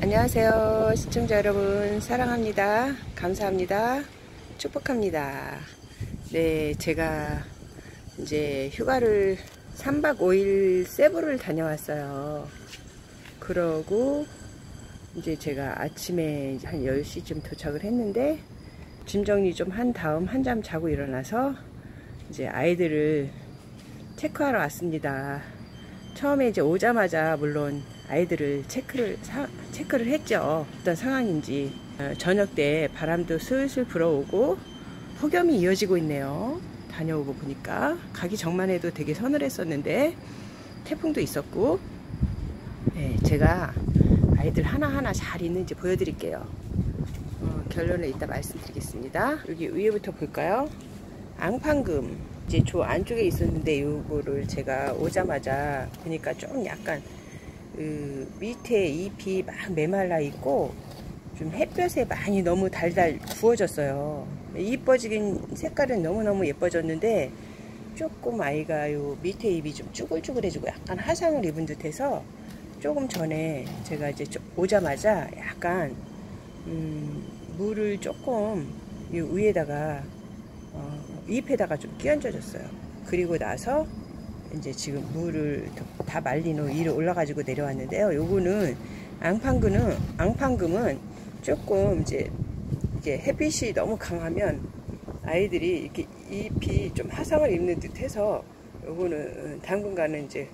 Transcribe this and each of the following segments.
안녕하세요 시청자 여러분, 사랑합니다. 감사합니다. 축복합니다. 네, 제가 이제 휴가를 3박 5일 세부를 다녀왔어요. 그러고 이제 제가 아침에 한 10시쯤 도착을 했는데 짐 정리 좀 한 다음 한잠 자고 일어나서 이제 아이들을 체크하러 왔습니다. 처음에 이제 오자마자 물론 아이들을 체크를 했죠. 어떤 상황인지. 저녁 때 바람도 슬슬 불어오고 폭염이 이어지고 있네요. 다녀오고 보니까 가기 전만 해도 되게 서늘했었는데 태풍도 있었고. 네, 제가 아이들 하나하나 잘 있는지 보여드릴게요. 결론을 이따 말씀드리겠습니다. 여기 위에부터 볼까요? 앙팡금 이제 저 안쪽에 있었는데 요거를 제가 오자마자 보니까 좀 약간 밑에 잎이 막 메말라 있고 좀 햇볕에 많이 너무 달달 구워졌어요. 이뻐지긴 색깔은 너무너무 예뻐졌는데 조금 아이가 요 밑에 잎이 좀 쭈글쭈글해지고 약간 화상을 입은 듯해서 조금 전에 제가 이제 오자마자 약간 물을 조금 이 위에다가 잎에다가 좀 끼얹어 줬어요. 그리고 나서 이제 지금 물을 다 말린 후 위로 올라가지고 내려왔는데요. 요거는 앙팡금은 조금 이제 햇빛이 너무 강하면 아이들이 이렇게 잎이 좀 화상을 입는 듯해서 요거는 당분간은 이제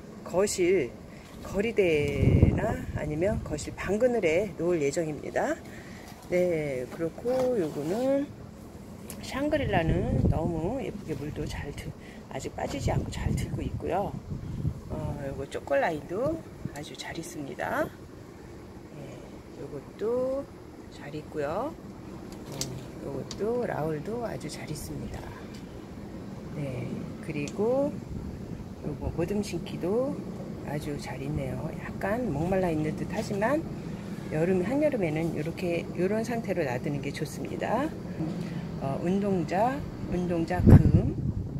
거리대나 아니면 거실 방그늘에 놓을 예정입니다. 네, 그렇고 요거는 샹그릴라는 너무 예쁘게 물도 아직 빠지지 않고 잘 들고 있고요. 요거 초콜라인도 아주 잘 있습니다. 네, 요것도 잘 있고요. 요것도 라울도 아주 잘 있습니다. 네, 그리고 요거 모듬신키도 아주 잘 있네요. 약간 목말라 있는 듯 하지만 한여름에는 요런 상태로 놔두는 게 좋습니다. 운동자 금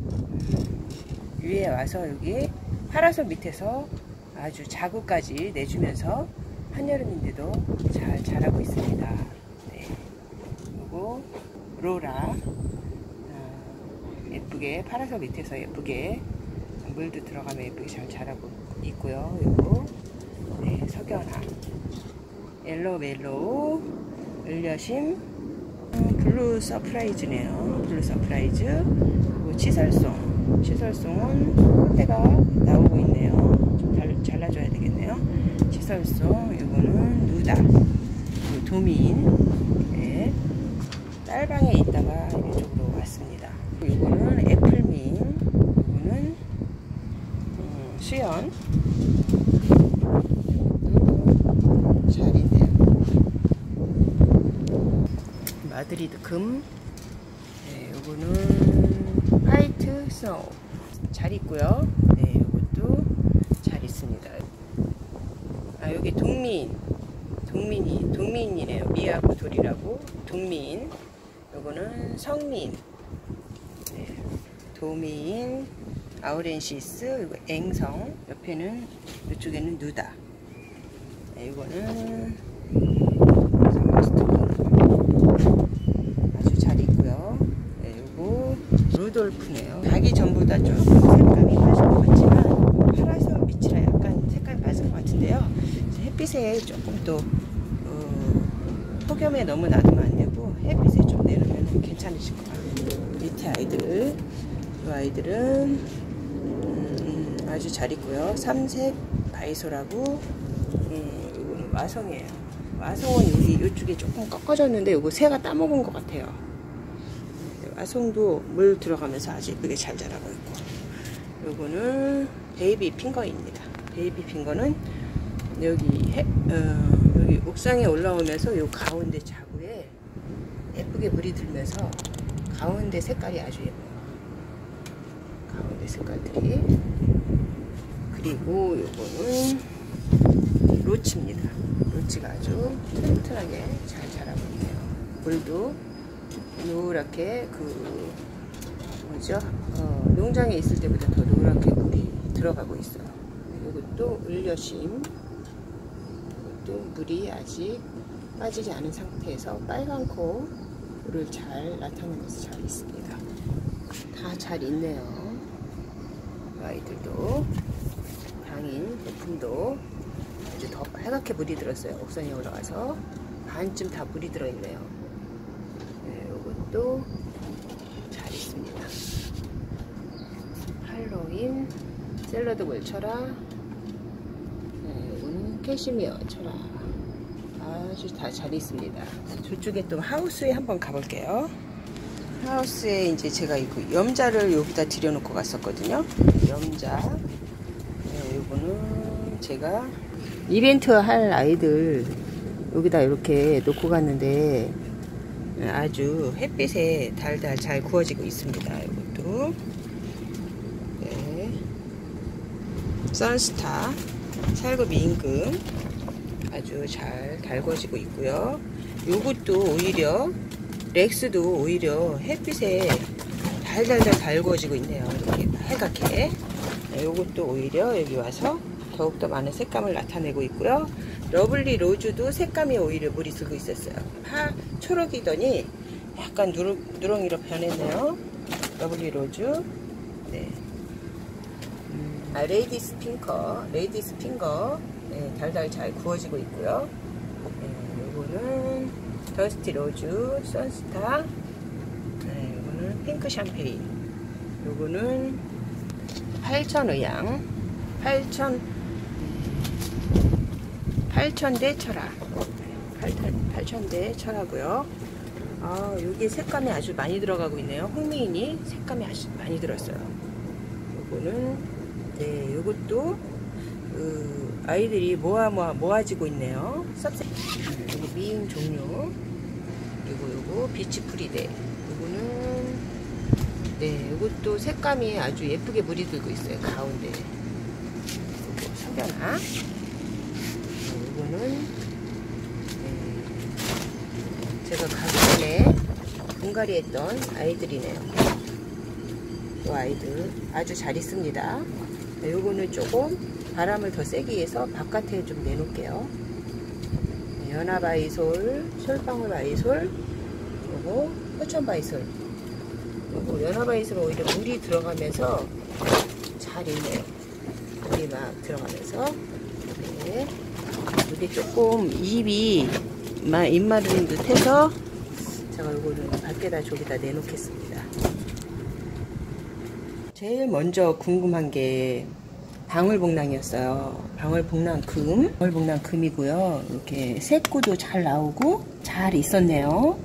위에 와서 여기 파라솔 밑에서 아주 자구까지 내주면서 한여름인데도 잘 자라고 있습니다. 네. 그리고 로라 예쁘게 파라솔 밑에서 예쁘게 물도 들어가면 예쁘게 잘 자라고 있고요. 그리고 네, 석연화 옐로우 멜로우 을려심 블루 서프라이즈네요. 블루 서프라이즈. 그리고 치설송은 꽃대가 나오고 있네요. 좀 잘라줘야 되겠네요. 치설송. 이거는 누다. 그리고 도민. 네. 딸방에 있다가 이쪽으로 왔습니다. 이거는 애플민. 이거는 수연. 이것도 잘 있네요. 마드리드 금. 네, 요거는 화이트 스노우 잘 있고요. 네, 요것도 잘 있습니다. 여기 동민이네요. 미하고 돌이라고 동민. 요거는 성민. 네, 도민, 아우렌시스, 이거 앵성. 옆에는 이쪽에는 누다. 네, 이거는 아주 잘 있고요. 네, 요거 루돌프네요. 가기 전보다 좀 색감이 빠진 것 같지만 파라솔 밑이라 약간 색감이 빠진 것 같은데요. 햇빛에 조금 또 폭염에 너무 놔두면 안 되고 햇빛에 좀 내놓으면 괜찮으실 것 같아요. 밑에 아이들, 이 아이들은 아주 잘 있고요. 삼색 바이소라고. 이거는 와성이에요. 와송은 이쪽에 조금 꺾어졌는데 요거 새가 따먹은 것 같아요. 와송도 물 들어가면서 아주 예쁘게 잘 자라고 있고. 요거는 베이비 핑거입니다. 베이비 핑거는 여기 옥상에 올라오면서 요 가운데 자구에 예쁘게 물이 들면서 가운데 색깔이 아주 예뻐요. 가운데 색깔들이. 그리고 요거는 로치입니다. 로치가 아주 튼튼하게 잘 자라고 있네요. 물도 노랗게 농장에 있을 때보다 더 노랗게 물이 들어가고 있어요. 이것도 을려심, 이것도 물이 아직 빠지지 않은 상태에서 빨간 코를 잘 나타내면서 잘 있습니다. 다 잘 있네요. 아이들도 당인 제품도 아주 더 빨갛게 물이 들었어요. 옥선에 올라가서 반쯤 다 물이 들어있네요. 네, 이것도 잘 있습니다. 할로윈 샐러드볼 철화, 네, 이거는 캐시미어 철화, 아주 다 잘 있습니다. 저쪽에 또 하우스에 한번 가볼게요. 하우스에 이제 제가 이거 염자를 여기다 들여놓고 갔었거든요. 염자. 네, 요거는 제가 이벤트 할 아이들 여기다 이렇게 놓고 갔는데 아주 햇빛에 달달 잘 구워지고 있습니다. 이것도. 네. 선스타 살구미 임금 아주 잘 달궈지고 있고요. 요것도 오히려 렉스도 오히려 햇빛에 달달달 달궈지고 있네요. 이렇게 빨갛게. 요것도 오히려 여기 와서 더욱더 많은 색감을 나타내고 있고요. 러블리 로즈도 색감이 오히려 물이 들고 있었어요. 초록이더니 약간 누렁이로 변했네요. 러블리 로즈. 네. 레이디스 핑거, 네, 달달 잘 구워지고 있고요. 네, 요거는 더스티 로즈, 선스타. 네, 요거는 핑크 샴페인. 요거는 8,000의향, 8,000대 철화. 8,000대 철화고요. 아, 여기 색감이 아주 많이 들어가고 있네요. 홍미인이 색감이 아주 많이 들었어요. 요거는, 네, 요것도, 아이들이 모아지고 있네요. 요거 미인 종류. 요거, 비치 프리데. 요거는, 네, 요것도 색감이 아주 예쁘게 물이 들고 있어요. 가운데. 요거 석연화. 요거는, 제가 가기 전에 분갈이 했던 아이들이네요. 이 아이들 아주 잘 있습니다. 요거는 조금 바람을 더 세기 위해서 바깥에 좀 내놓을게요. 연화바이솔, 솔방울 바이솔, 요거 포천바이솔. 요거 연화바이솔은 오히려 물이 들어가면서 잘 있네요. 물이 막 들어가면서. 네. 물이 조금 입마른 듯 해서 제가 요거는 밖에다 저기다 내놓겠습니다. 제일 먼저 궁금한 게 방울복랑이었어요. 방울복랑금이고요. 이렇게 새꼬도 잘 나오고 잘 있었네요.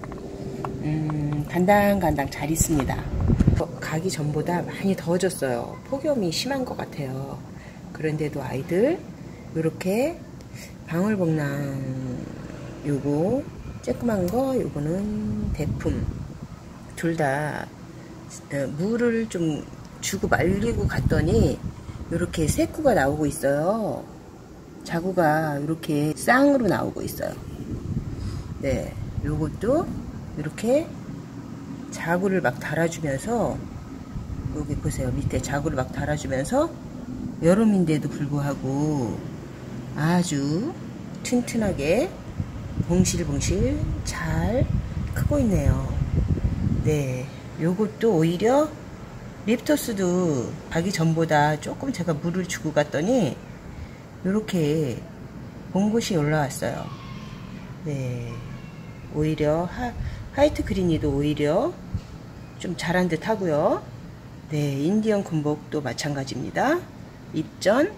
간당간당 잘 있습니다. 가기 전보다 많이 더워졌어요. 폭염이 심한 것 같아요. 그런데도 아이들 이렇게 방울복랑 요거 쬐끄만 거, 요거는 대품. 둘 다 물을 좀 주고 말리고 갔더니 이렇게 새꾸가 나오고 있어요. 자구가 이렇게 쌍으로 나오고 있어요. 네, 요것도 이렇게 자구를 막 달아주면서, 여기 보세요. 밑에 자구를 막 달아주면서 여름인데도 불구하고 아주 튼튼하게 봉실봉실 잘 크고 있네요. 네, 요것도 오히려 립토스도 가기 전보다 조금 제가 물을 주고 갔더니 이렇게 봉긋이 올라왔어요. 네, 오히려 화이트 그린이도 오히려 좀 잘한 듯 하고요. 네, 인디언 군복도 마찬가지입니다. 입전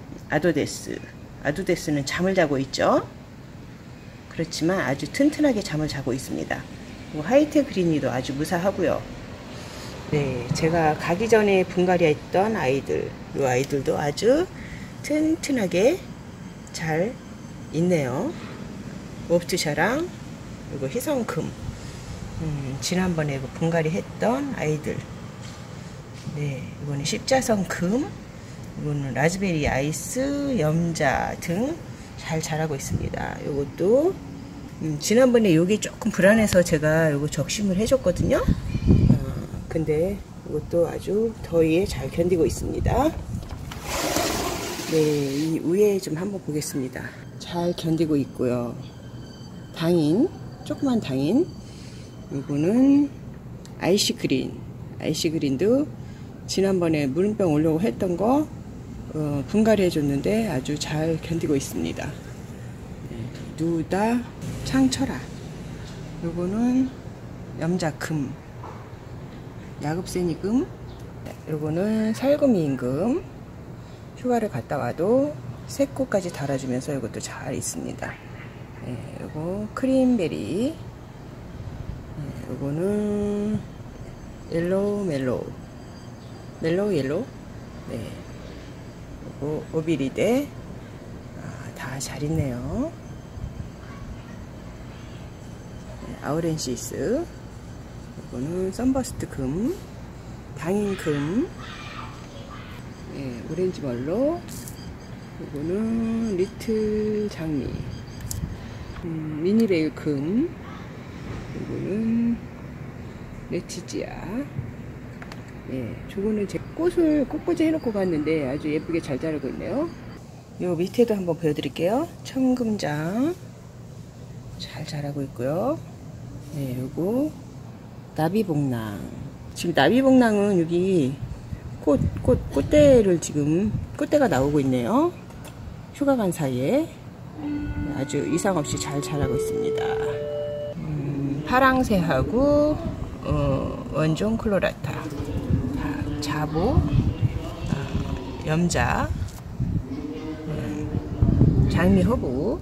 아도데스는 잠을 자고 있죠. 그렇지만 아주 튼튼하게 잠을 자고 있습니다. 화이트 그린이도 아주 무사하고요. 네, 제가 가기 전에 분갈이 했던 아이들, 이 아이들도 아주 튼튼하게 잘 있네요. 옵트샤랑 그리고 희성금, 지난번에 분갈이 했던 아이들. 네, 이거는 십자성금, 이거는 라즈베리 아이스, 염자 등 잘 자라고 있습니다. 이것도 지난번에 여기 조금 불안해서 제가 요거 적심을 해줬거든요. 근데 이것도 아주 더위에 잘 견디고 있습니다. 네, 이 위에 좀 한번 보겠습니다. 자, 잘 견디고 있고요. 당인, 조그만 당인. 요거는 아이시그린. 아이시그린도 지난번에 물음병 오려고 했던 거 분갈이 해줬는데 아주 잘 견디고 있습니다. 누다 창철아. 요거는 염자금, 야급새니금. 요거는 살구미임금. 휴가를 갔다 와도 새꽃까지 달아주면서 이것도 잘 있습니다. 요거 크림베리. 요거는 옐로우 멜로우, 멜로우 옐로우. 요거 오비리데. 다 잘 있네요. 아우렌시스. 요거는 선버스트 금, 당인 금. 오렌지 멀로. 요거는 리틀 장미, 미니레일 금. 요거는 레티지아. 저거는 제 꽃을 꽃꽂이 해놓고 갔는데 아주 예쁘게 잘 자라고 있네요. 요 밑에도 한번 보여드릴게요. 청금장 잘 자라고 있고요. 요거 나비복랑. 지금 나비복랑은 여기 꽃대를 지금 꽃대가 나오고 있네요. 휴가 간 사이에 아주 이상 없이 잘 자라고 있습니다. 파랑새하고 원종 클로라타, 자보, 염자, 장미 허브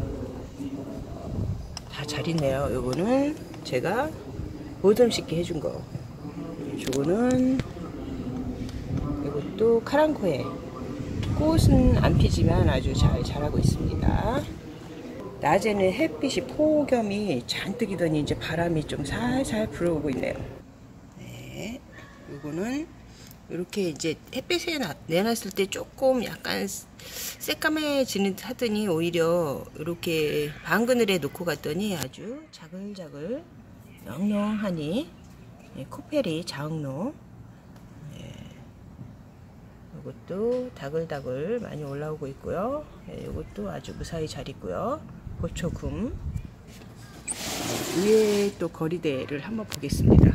다 잘 있네요. 요거는 제가 보듬 씻기 해준 거. 요거는 이것도 카랑코에. 꽃은 안 피지만 아주 잘 자라고 있습니다. 낮에는 햇빛이 폭염이 잔뜩이더니 이제 바람이 좀 살살 불어오고 있네요. 요거는 이렇게 이제 햇빛에 내놨을 때 조금 약간 새까매지는 듯 하더니 오히려 이렇게 방그늘에 놓고 갔더니 아주 자글자글 영영하니 코페리 자응로. 이것도 다글다글 많이 올라오고 있고요. 이것도 아주 무사히 잘 있고요. 고초금. 위에 또 거리대를 한번 보겠습니다.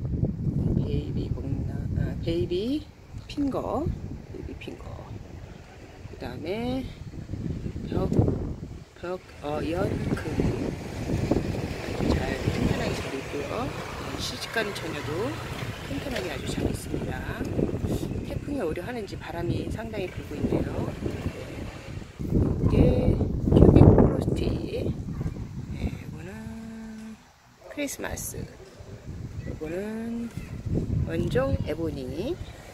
베이비 핑거, 그 다음에 연금 아주 잘 튼튼하게 잘 있고요. 시집가는 처녀도 튼튼하게 아주 잘 있습니다. 태풍이 오려 하는지 바람이 상당히 불고 있네요. 이게 큐빅 프로스티. 이거는 크리스마스. 이거는 원종 에보니.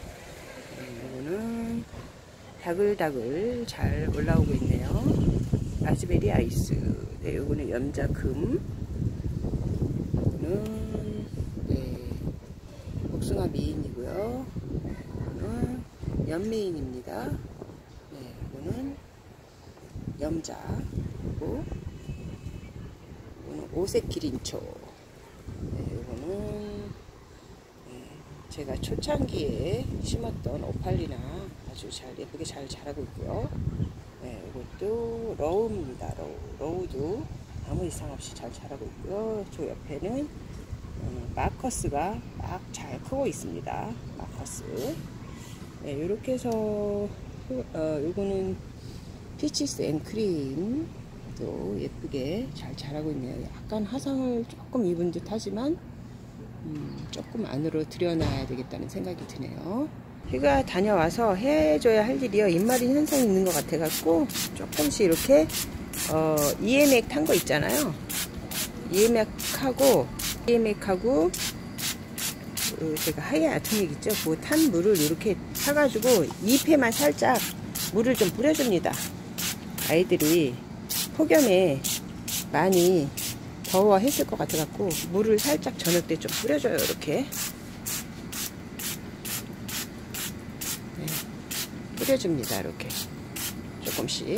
이거는 다글다글 잘 올라오고 있네요. 라즈베리 아이스. 이거는 염자금. 이거는 복숭아 미인이고요. 이거는 연미인입니다. 이거는 염자. 그리고 이거는 오색기린초. 이거는 제가 초창기에 심었던 오팔리나 아주 잘 예쁘게 잘 자라고 있고요. 이것도 러우입니다. 러우도 아무 이상 없이 잘 자라고 있고요. 저 옆에는 마커스가 막 잘 크고 있습니다. 마커스. 이렇게 해서 요거는 피치스 앤크림도 예쁘게 잘 자라고 있네요. 약간 화상을 조금 입은 듯 하지만 조금 안으로 들여놔야 되겠다는 생각이 드네요. 휴가 다녀와서 해줘야 할 일이요. 입마린 현상이 있는 것 같아갖고 조금씩 이렇게 EMX 탄 거 있잖아요. EMX하고 제가 하이에 아토믹 있죠. 그 탄 물을 이렇게 타가지고 잎에만 살짝 물을 좀 뿌려줍니다. 아이들이 폭염에 많이 더워했을 것 같아갖고 물을 살짝 저녁 때 좀 뿌려줘요. 이렇게 뿌려줍니다. 이렇게 조금씩.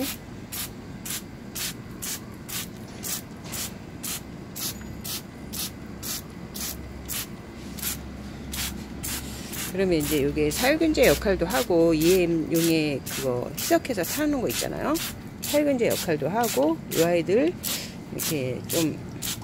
그러면 이제 이게 살균제 역할도 하고 EM용에 그거 희석해서 타는 거 있잖아요. 살균제 역할도 하고 이 아이들 이렇게 좀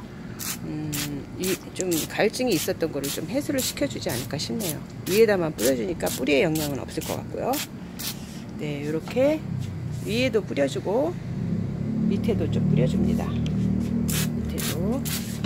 갈증이 있었던 거를 좀 해소를 시켜주지 않을까 싶네요. 위에다만 뿌려주니까 뿌리에 영향은 없을 것 같고요. 네, 이렇게 위에도 뿌려주고 밑에도 좀 뿌려줍니다. 밑에도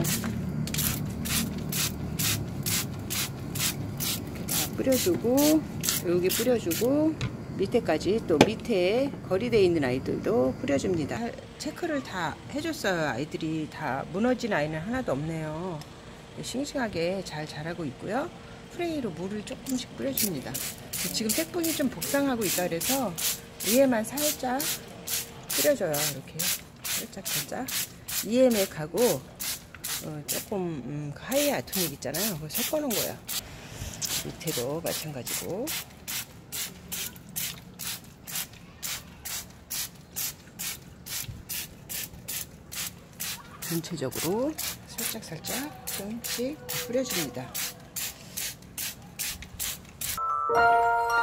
이렇게 다 뿌려주고 여기 뿌려주고 밑에까지 또 밑에 거리되어 있는 아이들도 뿌려줍니다. 체크를 다 해줬어요. 아이들이 다 무너진 아이는 하나도 없네요. 싱싱하게 잘 자라고 있고요. 프레이로 물을 조금씩 뿌려줍니다. 지금 색분이 좀 복상하고 있다 그래서 위에만 살짝 뿌려줘요. 이렇게 살짝 EMF하고 조금 하이 아토닉 있잖아요. 그걸 섞어놓은 거예요. 밑에도 마찬가지고 전체적으로 살짝 조금씩 뿌려줍니다.